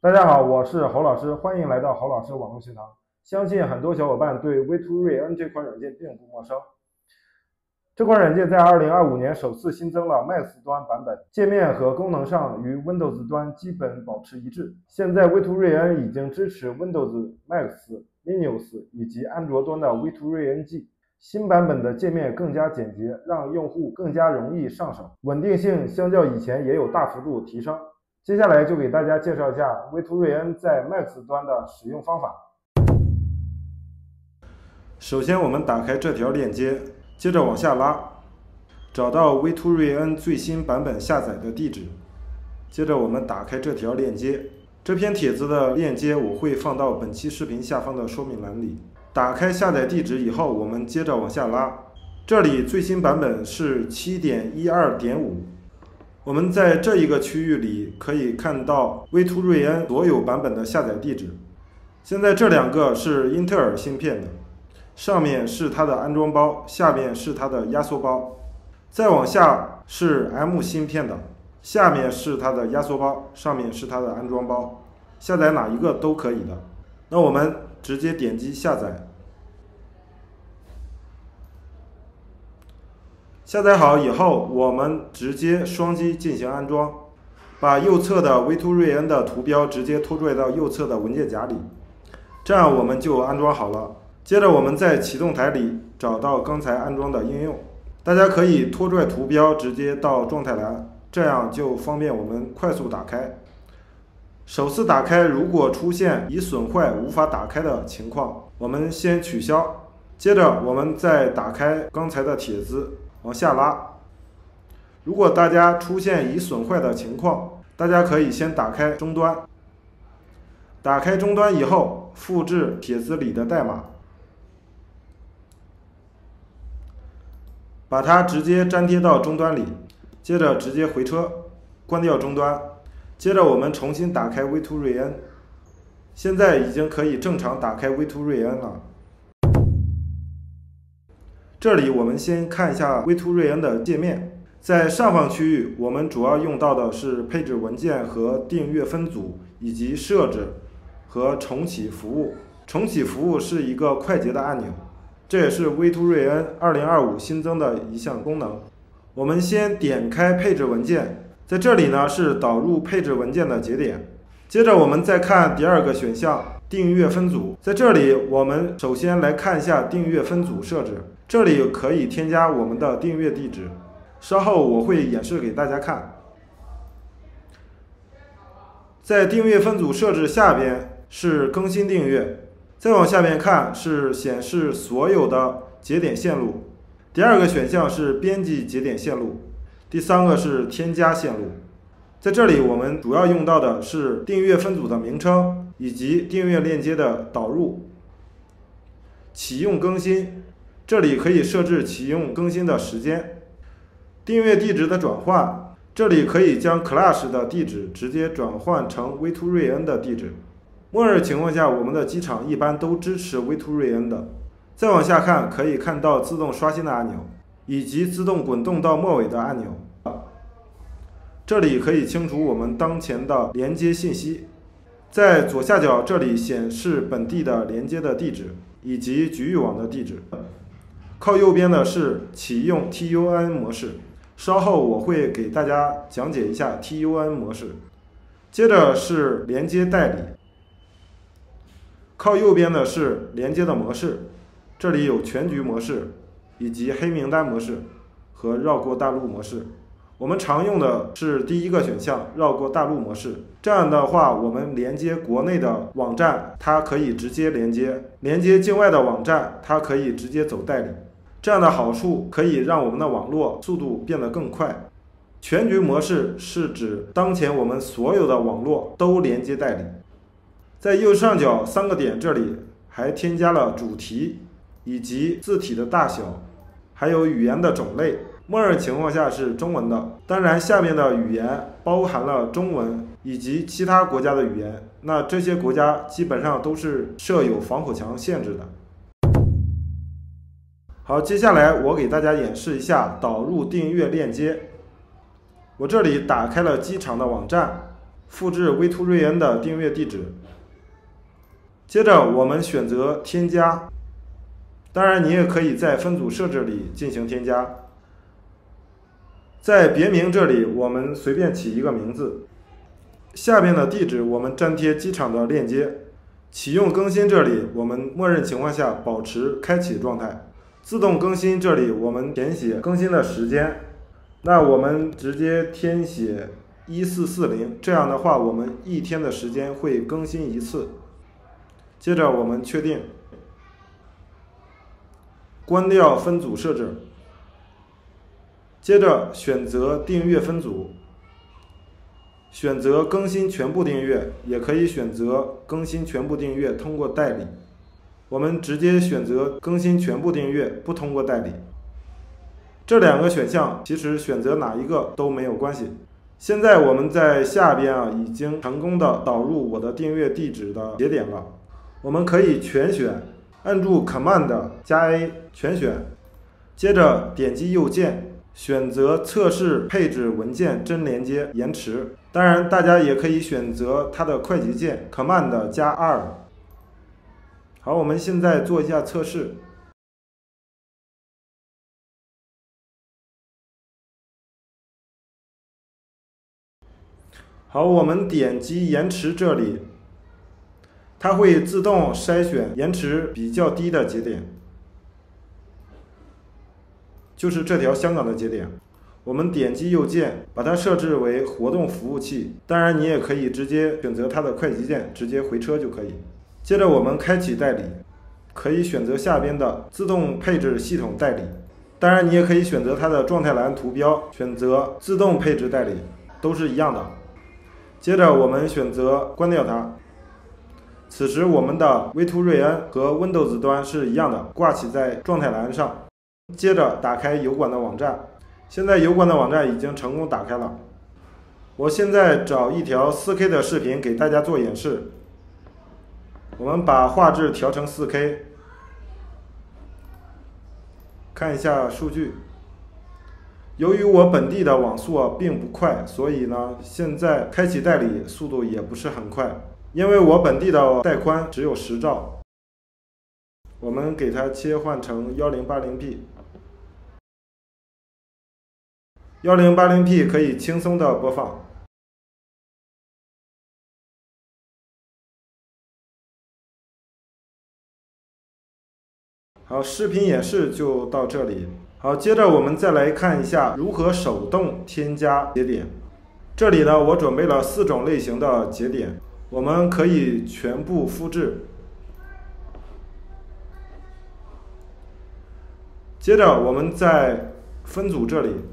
大家好，我是侯老师，欢迎来到侯老师网络学堂。相信很多小伙伴对 V2 瑞恩这款软件并不陌生。这款软件在2025年首次新增了 Max 端版本，界面和功能上与 Windows 端基本保持一致。现在 V2 瑞恩已经支持 Windows、Max、Linux 以及安卓端的 V2 瑞恩 G。新版本的界面更加简洁，让用户更加容易上手，稳定性相较以前也有大幅度提升。接下来就给大家介绍一下 V2 瑞恩在 Max 端的使用方法。首先我们打开这条链接，接着往下拉，找到 V2 瑞恩最新版本下载的地址。接着我们打开这条链接，这篇帖子的链接我会放到本期视频下方的说明栏里。打开下载地址以后，我们接着往下拉，这里最新版本是 7.12.5。我们在这一个区域里可以看到 V2 瑞恩所有版本的下载地址。现在这两个是英特尔芯片的，上面是它的安装包，下面是它的压缩包。再往下是 M 芯片的，下面是它的压缩包，上面是它的安装包。下载哪一个都可以的。那我们直接点击下载。下载好以后，我们直接双击进行安装，把右侧的 V2 瑞恩的图标直接拖拽到右侧的文件夹里，这样我们就安装好了。接着我们在启动台里找到刚才安装的应用，大家可以拖拽图标直接到状态栏，这样就方便我们快速打开。首次打开如果出现已损坏无法打开的情况，我们先取消，接着我们再打开刚才的帖子，往下拉。如果大家出现已损坏的情况，大家可以先打开终端。打开终端以后，复制帖子里的代码，把它直接粘贴到终端里，接着直接回车，关掉终端。接着我们重新打开 V2 瑞恩，现在已经可以正常打开 V2 瑞恩了。这里我们先看一下 V2 瑞恩的界面，在上方区域我们主要用到的是配置文件和订阅分组，以及设置和重启服务。重启服务是一个快捷的按钮，这也是 V2 瑞恩2025新增的一项功能。我们先点开配置文件，在这里呢是导入配置文件的节点。接着我们再看第二个选项订阅分组，在这里我们首先来看一下订阅分组设置，这里可以添加我们的订阅地址，稍后我会演示给大家看。在订阅分组设置下边是更新订阅，再往下面看是显示所有的节点线路，第二个选项是编辑节点线路，第三个是添加线路。在这里我们主要用到的是订阅分组的名称以及订阅链接的导入。启用更新，这里可以设置启用更新的时间。订阅地址的转换，这里可以将 Clash 的地址直接转换成 V2 瑞恩的地址。默认情况下，我们的机场一般都支持 V2 瑞恩的。再往下看，可以看到自动刷新的按钮，以及自动滚动到末尾的按钮。这里可以清除我们当前的连接信息。在左下角这里显示本地的连接的地址以及局域网的地址。靠右边的是启用 TUN 模式，稍后我会给大家讲解一下 TUN 模式。接着是连接代理，靠右边的是连接的模式，这里有全局模式以及黑名单模式和绕过大陆模式。我们常用的是第一个选项绕过大陆模式，这样的话我们连接国内的网站它可以直接连接，连接境外的网站它可以直接走代理，这样的好处可以让我们的网络速度变得更快。全局模式是指当前我们所有的网络都连接代理。在右上角三个点这里还添加了主题以及字体的大小，还有语言的种类，默认情况下是中文的，当然下面的语言包含了中文以及其他国家的语言，那这些国家基本上都是设有防火墙限制的。好，接下来我给大家演示一下导入订阅链接。我这里打开了机场的网站， 复制微图瑞恩的订阅地址。接着我们选择添加，当然你也可以在分组设置里进行添加。在别名这里我们随便起一个名字，下边的地址我们粘贴机场的链接。启用更新这里我们默认情况下保持开启状态。自动更新这里我们填写更新的时间，那我们直接填写1440，这样的话我们一天的时间会更新一次。接着我们确定，关掉分组设置，接着选择订阅分组，选择更新全部订阅，也可以选择更新全部订阅通过代理。我们直接选择更新全部订阅，不通过代理。这两个选项其实选择哪一个都没有关系。现在我们在下边已经成功的导入我的订阅地址的节点了。我们可以全选，按住 Command 加 A 全选，接着点击右键，选择测试配置文件真连接延迟。当然大家也可以选择它的快捷键 Command 加 R。好，我们现在做一下测试。好，我们点击延迟这里，它会自动筛选延迟比较低的节点，就是这条香港的节点。我们点击右键，把它设置为活动服务器。当然你也可以直接选择它的快捷键，直接回车就可以。接着我们开启代理，可以选择下边的自动配置系统代理。当然你也可以选择它的状态栏图标，选择自动配置代理，都是一样的。接着我们选择关掉它。此时我们的微图瑞恩和 Windows 端是一样的，挂起在状态栏上。接着打开油管的网站，现在油管的网站已经成功打开了。我现在找一条 4K 的视频给大家做演示。我们把画质调成 4K， 看一下数据。由于我本地的网速并不快，所以呢，现在开启代理速度也不是很快，因为我本地的带宽只有10兆。我们给它切换成 1080P。1080P 可以轻松的播放。好，视频演示就到这里。好，接着我们再来看一下如何手动添加节点。这里呢，我准备了4种类型的节点，我们可以全部复制。接着我们在分组这里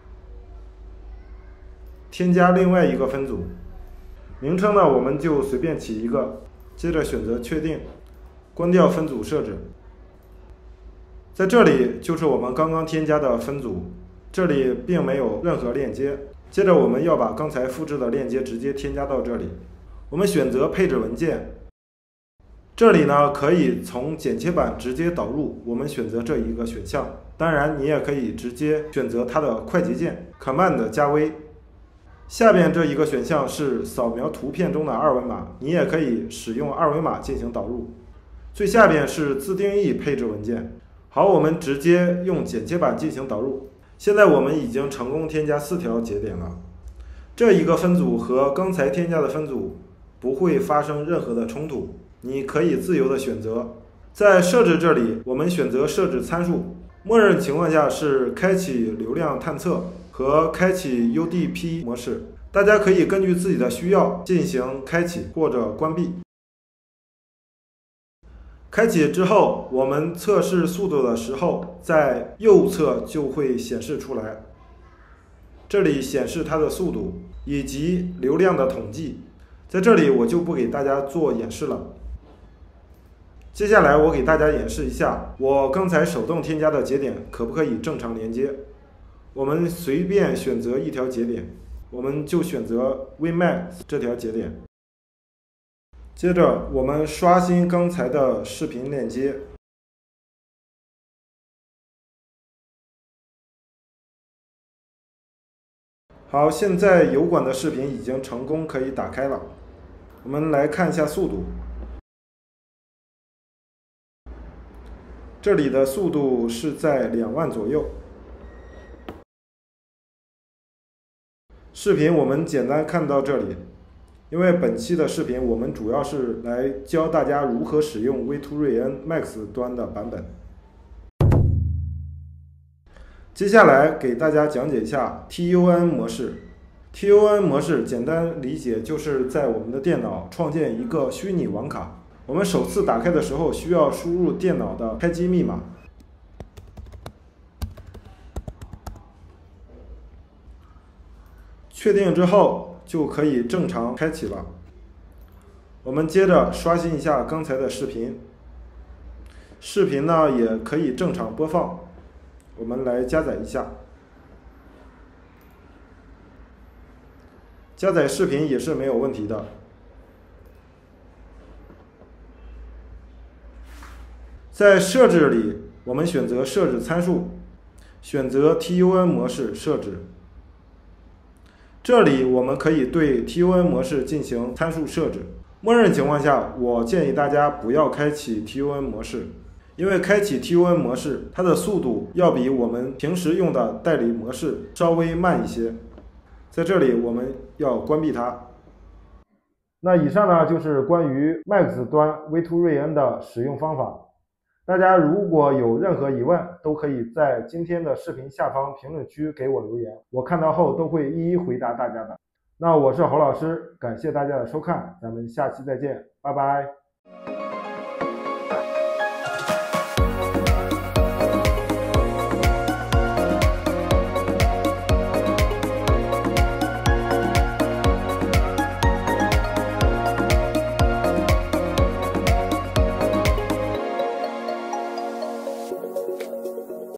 添加另外一个分组，名称呢我们就随便起一个，接着选择确定，关掉分组设置。在这里就是我们刚刚添加的分组，这里并没有任何链接。接着我们要把刚才复制的链接直接添加到这里。我们选择配置文件，这里呢可以从剪切板直接导入，我们选择这一个选项。当然你也可以直接选择它的快捷键 Command 加 V。下边这一个选项是扫描图片中的二维码，你也可以使用二维码进行导入。最下边是自定义配置文件。好，我们直接用剪切板进行导入。现在我们已经成功添加4条节点了。这一个分组和刚才添加的分组不会发生任何的冲突，你可以自由的选择。在设置这里，我们选择设置参数，默认情况下是开启流量探测和开启 UDP 模式，大家可以根据自己的需要进行开启或者关闭。开启之后，我们测试速度的时候，在右侧就会显示出来。这里显示它的速度以及流量的统计，在这里我就不给大家做演示了。接下来我给大家演示一下，我刚才手动添加的节点可不可以正常连接。我们随便选择一条节点，我们就选择 Vmax 这条节点。接着我们刷新刚才的视频链接， 好，现在油管的视频已经成功可以打开了，我们来看一下速度。这里的速度是在2万左右。视频我们简单看到这里，因为本期的视频我们主要是来教大家如何使用 V2 瑞恩 Max 端的版本。接下来给大家讲解一下 TUN 模式。TUN 模式简单理解就是在我们的电脑创建一个虚拟网卡，我们首次打开的时候需要输入电脑的开机密码。确定之后就可以正常开启了。我们接着刷新一下刚才的视频，视频呢也可以正常播放。我们来加载一下，加载视频也是没有问题的。在设置里，我们选择设置参数，选择 TUN 模式设置。这里我们可以对 TUN 模式进行参数设置。默认情况下，我建议大家不要开启 TUN 模式，因为开启 TUN 模式，它的速度要比我们平时用的代理模式稍微慢一些。在这里我们要关闭它。那以上呢就是关于 Max 端 V2 瑞恩的使用方法。大家如果有任何疑问，都可以在今天的视频下方评论区给我留言，我看到后都会一一回答大家的。那我是侯老师，感谢大家的收看，咱们下期再见，拜拜。